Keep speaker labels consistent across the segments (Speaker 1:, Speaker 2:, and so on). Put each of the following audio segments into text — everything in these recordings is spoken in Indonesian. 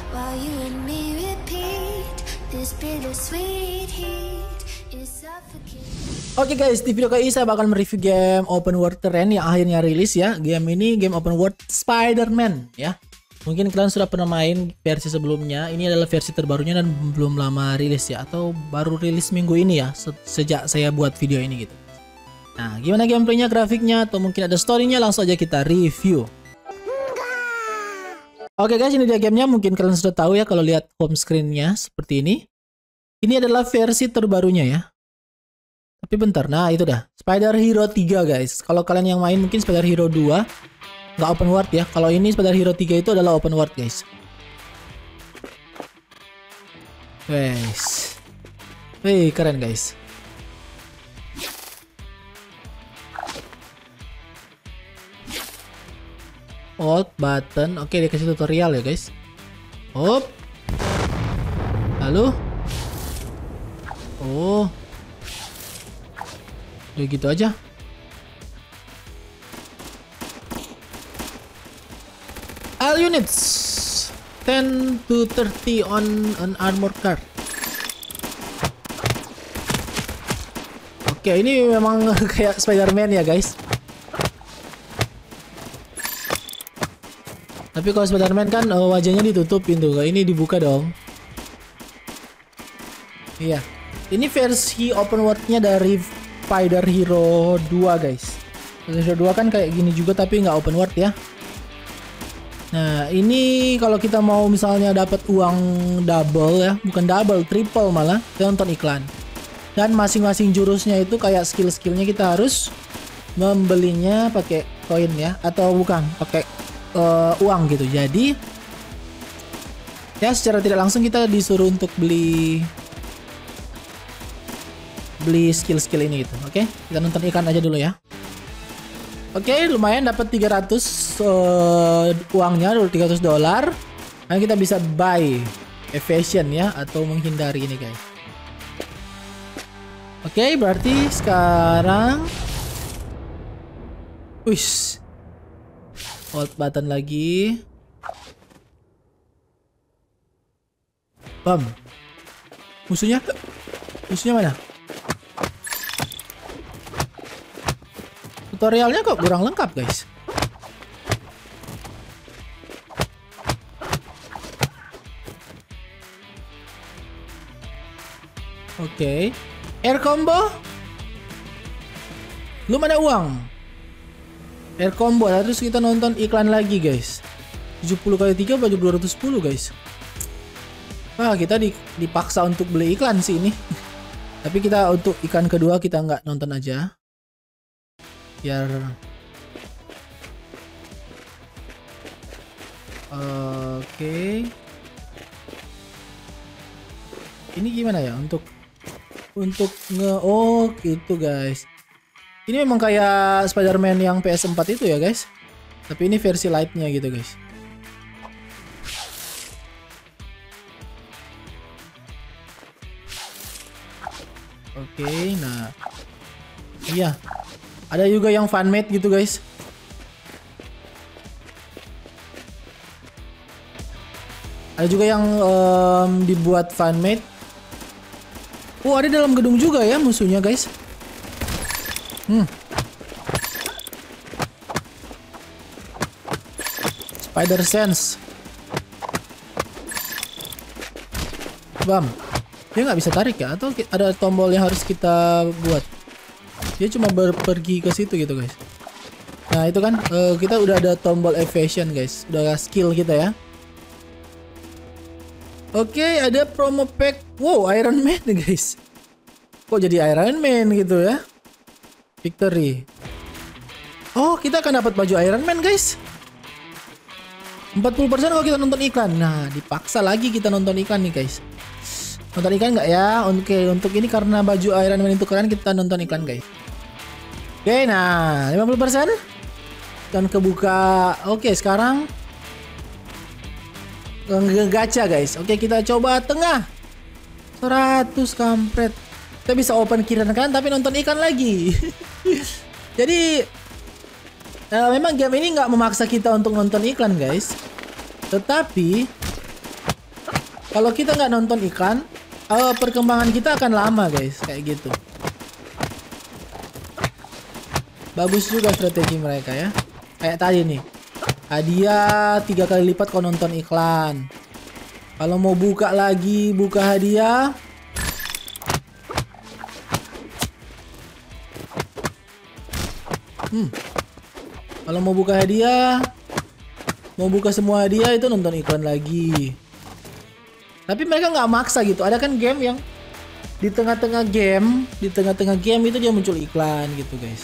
Speaker 1: while you and me repeat this bittersweet heat is suffocating.
Speaker 2: Oke guys, di video kali ini saya bakal mereview game open world terrain yang akhirnya rilis ya. Game ini game open world Spider-Man ya. Mungkin kalian sudah pernah main versi sebelumnya. Ini adalah versi terbarunya dan belum lama rilis ya, atau baru rilis minggu ini ya, sejak saya buat video ini gitu. Nah, gimana gameplaynya, grafiknya, atau mungkin ada storynya, langsung aja kita review. Oke guys, ini dia gamenya. Mungkin kalian sudah tahu ya kalau lihat home screen-nya seperti ini. Ini adalah versi terbarunya ya. Tapi bentar, nah itu dah Spider Hero 3 guys. Kalau kalian yang main mungkin Spider Hero 2 nggak open world ya. Kalau ini Spider Hero 3 itu adalah open world guys. Guys, wih keren guys. Hold button. Oke, dia kasih tutorial ya guys. Hop. Lalu oh, udah gitu aja. All units 10 to 30 on an armor car. Oke, ini memang kayak Spider-Man ya guys. Tapi kalau Spider-Man kan wajahnya ditutupin tuh. Ini dibuka dong. Iya. Ini versi open world-nya dari Spider Hero 2 guys. Spider Hero 2 kan kayak gini juga tapi nggak open world ya. Nah, ini kalau kita mau misalnya dapat uang double ya, bukan double, triple malah, kita nonton iklan. Dan masing-masing jurusnya itu kayak skill-skillnya kita harus membelinya pakai koin ya, atau bukan, pakai uang gitu. Jadi ya secara tidak langsung kita disuruh untuk beli skill-skill ini gitu. Oke, kita nonton iklan aja dulu ya. Oke, lumayan dapat 300 uangnya, $300. Nah, kita bisa buy evasion ya, atau menghindari ini guys. Oke, berarti sekarang wish, hold button lagi. Bam. Musuhnya mana? Tutorialnya kok kurang lengkap guys. Oke. Air combo. Belum ada uang. Air combo. Terus kita nonton iklan lagi guys. 70 kali 3 baju 210 guys. Wah, kita dipaksa untuk beli iklan sih ini. Tapi kita untuk iklan kedua kita nggak nonton aja. Biar oke. Ini gimana ya untuk oh gitu guys. Ini memang kayak Spider-Man yang PS4 itu ya guys. Tapi ini versi light-nya gitu guys. Oke, nah. Iya. Ada juga yang fan-made gitu guys. Ada juga yang dibuat fan-made. Oh, ada dalam gedung juga ya musuhnya guys. Spider Sense. Bam. Dia nggak bisa tarik ya? Atau ada tombol yang harus kita buat? Dia cuma pergi ke situ gitu guys. Nah itu kan kita udah ada tombol evasion guys. Udah skill kita ya. Oke, ada promo pack. Wow, Iron Man guys. Kok jadi Iron Man gitu ya? Victory. Oh, kita akan dapat baju Iron Man guys. 40% kalau kita nonton iklan. Nah, dipaksa lagi kita nonton iklan nih guys. Nonton iklan nggak ya? Oke, untuk ini karena baju Iron Man itu keren, kita nonton iklan guys. Oke, nah 50% dan kebuka. Oke, sekarang gacha guys. Oke, kita coba tengah. 100 kampret. Kita bisa open kiri dan kanan tapi nonton iklan lagi. Jadi memang game ini nggak memaksa kita untuk nonton iklan guys. Tetapi Kalau kita nggak nonton iklan, perkembangan kita akan lama guys, kayak gitu. Bagus juga strategi mereka ya. Kayak tadi nih, hadiah 3 kali lipat kalau nonton iklan. Kalau mau buka lagi, buka hadiah. Kalau mau buka hadiah, mau buka semua hadiah itu nonton iklan lagi. Tapi mereka nggak maksa gitu. Ada kan game yang di tengah-tengah game itu dia muncul iklan gitu guys.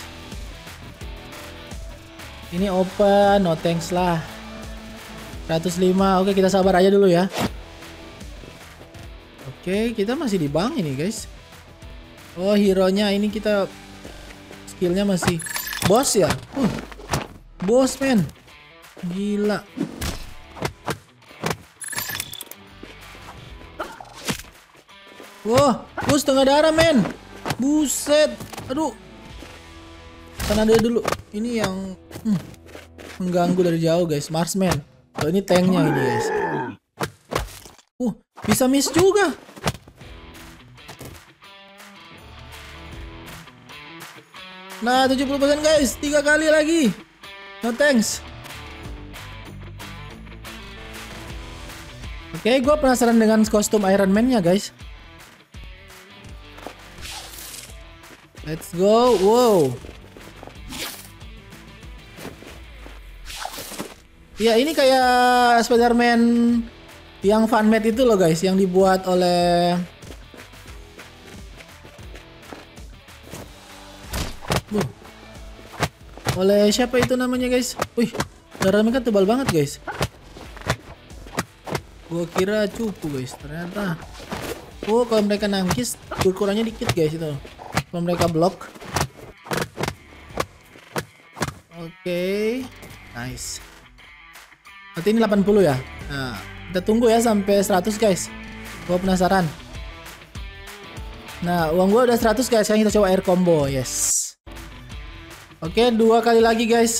Speaker 2: Ini open, no thanks lah. 105, oke kita sabar aja dulu ya. Oke, kita masih di bank ini guys. Oh, hero-nya ini kita skillnya masih bos ya. Bos men, gila. Wah, gue setengah darah men. Buset, aduh. Kan ada dulu. Ini yang mengganggu dari jauh guys, Marksman. Oh, ini tanknya ini guys. Bisa miss juga. Nah 70% guys, 3 kali lagi. No thanks. Oke, gue penasaran dengan kostum Iron Man-nya guys. Let's go. Wow. Ya ini kayak Spider-Man yang fanmade itu loh guys, yang dibuat oleh siapa itu namanya guys. Wih, darah mereka tebal banget guys. Gua kira cupu guys, ternyata. Oh, kalau mereka nangkis kurangnya dikit guys itu. Kalau mereka blok. Oke, nice. Berarti ini 80 ya. Nah, kita tunggu ya sampai 100 guys. Gua penasaran. Nah, uang gua udah 100 guys. Sekarang kita coba air combo. Yes. Oke, 2 kali lagi guys.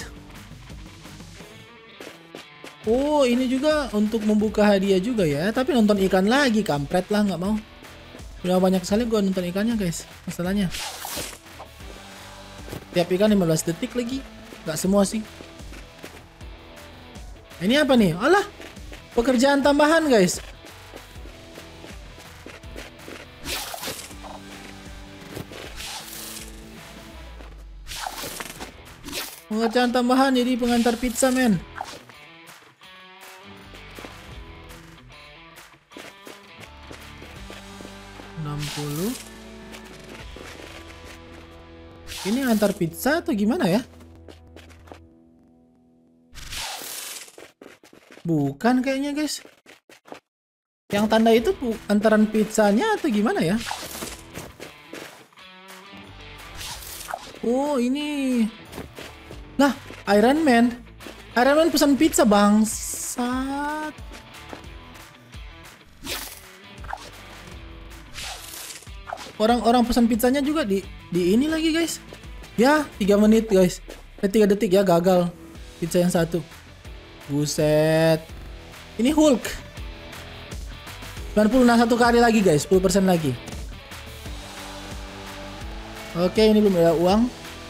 Speaker 2: Oh, ini juga untuk membuka hadiah juga ya. Tapi nonton iklan lagi, kampret lah, nggak mau. Udah banyak sekali gua nonton ikannya guys. Masalahnya. Tiap ikan 15 detik lagi. Nggak semua sih. Ini apa nih? Alah, pekerjaan tambahan guys. Pekerjaan tambahan jadi pengantar pizza men. Ini antar pizza atau gimana ya? Bukan kayaknya guys. Yang tanda itu antaran pizzanya atau gimana ya? Oh ini. Lah, Iron Man. Iron Man pesan pizza bangsat. Orang-orang pesan pizzanya juga di ini lagi guys. Ya 3 menit guys. 3 detik ya gagal. Pizza yang satu. Buset. Ini Hulk. 90, nah 1 kali lagi guys. 10% lagi. Oke, ini belum ada uang.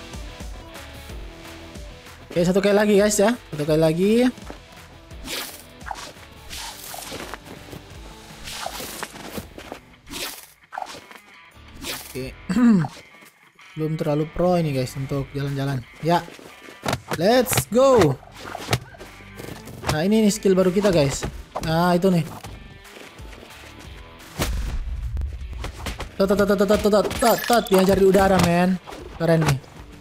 Speaker 2: Oke, 1 kali lagi guys ya. 1 kali lagi. Oke. Belum terlalu pro ini guys untuk jalan-jalan. Ya. Let's go. Nah, ini nih skill baru kita guys. Nah, itu nih. Tot dihajar di udara men. Keren nih.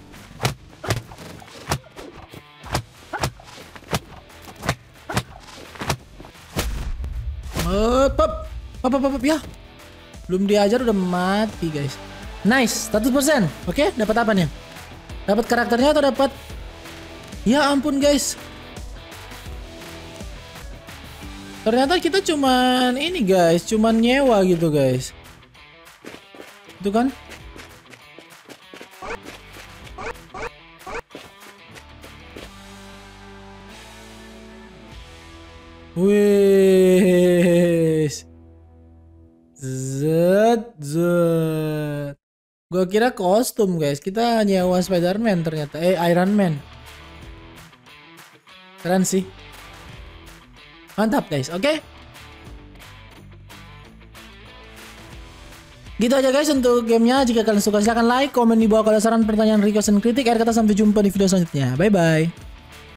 Speaker 2: Pop ya. Belum diajar udah mati guys. Nice, 100%. Oke, dapat apa nih? Dapat karakternya atau dapat? Ya ampun guys. Ternyata kita cuman ini guys, cuman nyewa gitu guys. Itu kan? Wih. Zet. Gua kira kostum guys. Kita nyewa Spider-Man ternyata. Iron Man. Keren sih. Mantap guys, oke? Gitu aja guys untuk gamenya. Jika kalian suka silahkan like, komen di bawah kalau saran, pertanyaan, request, dan kritik. Akhir kata sampai jumpa di video selanjutnya. Bye bye.